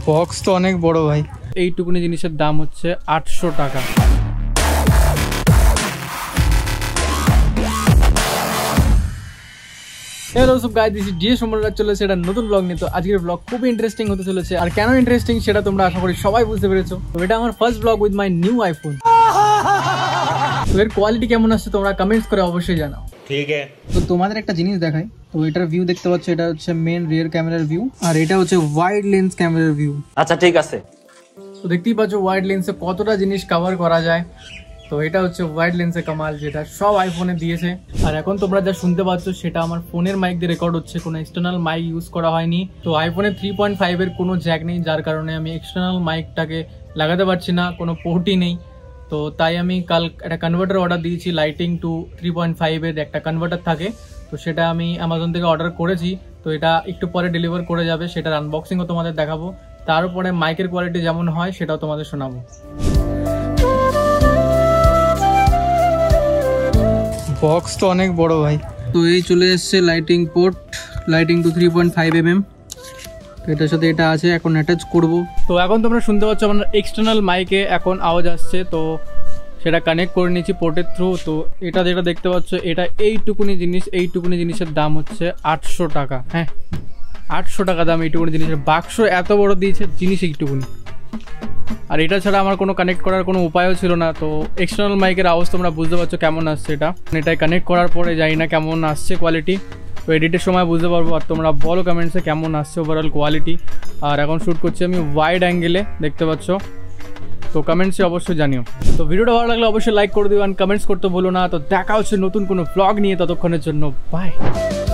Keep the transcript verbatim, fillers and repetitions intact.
Box তো অনেক বড় ভাই। এইটুকুনি জিনিসের দাম হচ্ছে আটশো টাকা। হ্যালো সব guys, this is the Suman Raj চলেছে এটা নতুন ব্লগ নিয়ে। তো আজকের ব্লগ খুবই ইন্টারেস্টিং হতে চলেছে, আর কেন ইন্টারেস্টিং সেটা তোমরা আশা করি সবাই বুঝতে পেরেছো। তো এটা আমার first blog with my new iPhone. তো এর কোয়ালিটি কেমন আসছে তোমরা কমেন্টস করে অবশ্যই জানাও, ঠিক আছে? তো তোমাদের একটা জিনিস দেখাই। তো এটার ভিউ দেখতে পাচ্ছ, এটা হচ্ছে মেন রিয়ার ক্যামেরার ভিউ, আর এটা হচ্ছে ওয়াইড লেন্স ক্যামেরার ভিউ। আচ্ছা ঠিক আছে। তো দেখতেই পাচ্ছ ওয়াইড লেন্সে কতটা জিনিস কভার করা যায়। তো এটা হচ্ছে ওয়াইড লেন্সের কামাল, যেটা সব আইফোনে দিয়েছে। আর এখন তোমরা যা শুনতে পাচ্ছ সেটা আমার ফোনের মাইক দিয়ে রেকর্ড হচ্ছে, কোনো এক্সটার্নাল মাইক ইউজ করা হয়নি। তো আইফোনে থ্রি পয়েন্ট ফাইভ এর কোনো জ্যাক নেই, যার কারণে আমি এক্সটার্নাল মাইকটাকে লাগাতে পারছি না, কোনো পোর্টই নেই। তো তাই আমি কাল একটা কনভার্টার অর্ডার দিয়েছি, lightning to three point five এর একটা কনভার্টার থাকে। তো সেটা আমি অ্যামাজন থেকে অর্ডার করেছি। তো এটা একটু পরে ডেলিভার করে যাবে, সেটার আনবক্সিংও তোমাদের দেখাবো। তারপরে মাইকের কোয়ালিটি যেমন হয় সেটাও তোমাদের শোনাবো। বক্স তো অনেক বড় ভাই। তো এই চলে এসছে lightning port, lightning to three point five M M. তো এটার সাথে এটা আছে, এখন অ্যাটাচ করব। তো এখন তোমরা শুনতে পাচ্ছ আমার এক্সটার্নাল মাইকে এখন আওয়াজ আসছে। তো সেটা কানেক্ট করে নিয়েছি পোর্টের থ্রু। তো এটা যেটা দেখতে পাচ্ছ, এটা এইটুকুনি জিনিস, এইটুকুনি জিনিসের দাম হচ্ছে আটশো টাকা। হ্যাঁ, আটশো টাকা দাম এইটুকুনি জিনিসের। বাক্স এত বড় দিয়েছে, জিনিস এইটুকুনি। আর এটা ছাড়া আমার কোনো কানেক্ট করার কোনো উপায়ও ছিল না। তো এক্সটার্নাল মাইকের আওয়াজ তোমরা বুঝতে পারছো কেমন আসছে। এটা এটাই কানেক্ট করার পরে জানি না কেমন আসছে কোয়ালিটি। তো এডিটের সময় বুঝতে পারবো। আর তোমরা বলো কমেন্টসে কেমন আসছে ওভারঅল কোয়ালিটি। আর এখন শ্যুট করছি আমি ওয়াইড অ্যাঙ্গেলে, দেখতে পাচ্ছ। তো কমেন্টসে অবশ্যই জানিও। তো ভিডিওটা ভালো লাগলে অবশ্যই লাইক করে দিও, আর কমেন্টস করতে ভুলো না। তো দেখা হচ্ছে নতুন কোনো ব্লগ নিয়ে, ততক্ষণের জন্য বাই।